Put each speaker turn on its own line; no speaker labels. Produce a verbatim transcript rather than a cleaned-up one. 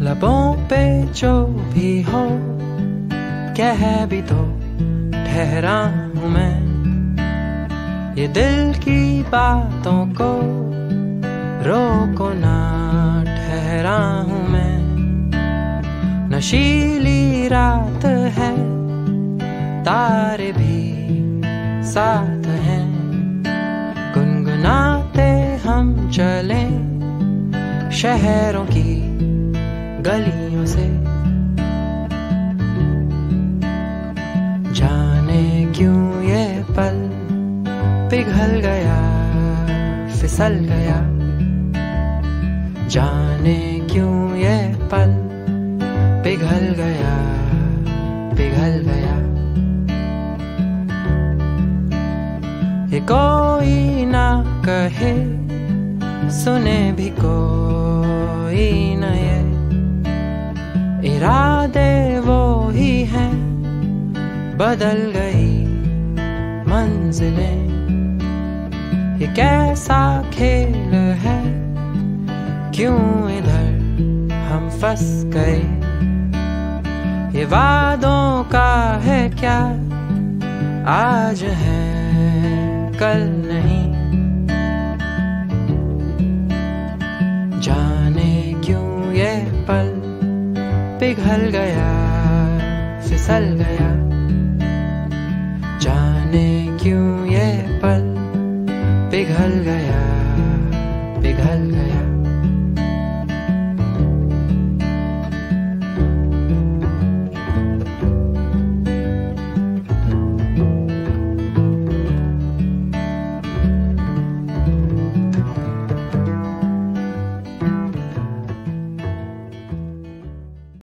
लबों पे जो भी हो कह भी तो ठहरा हूँ मैं, ये दिल की बातों को रोको ना ठहरा हूँ मैं। नशीली रात है, तारे भी साथ हैं, गुनगुनाते हम चले शहरों की गलियों से। जाने क्यों ये पल पिघल गया फिसल गया, जाने क्यों ये पल पिघल गया पिघल गया। ये कोई ना कहे सुने भी कोई न, ये इरादे वो ही हैं, बदल गई मंजिलें। ये कैसा खेल है, क्यों इधर हम फंस गए। ये वादों का है क्या, आज है कल नहीं। जाने क्यों ये पल पिघल गया फिसल गया, जाने क्यों ये पल पिघल गया पिघल गया।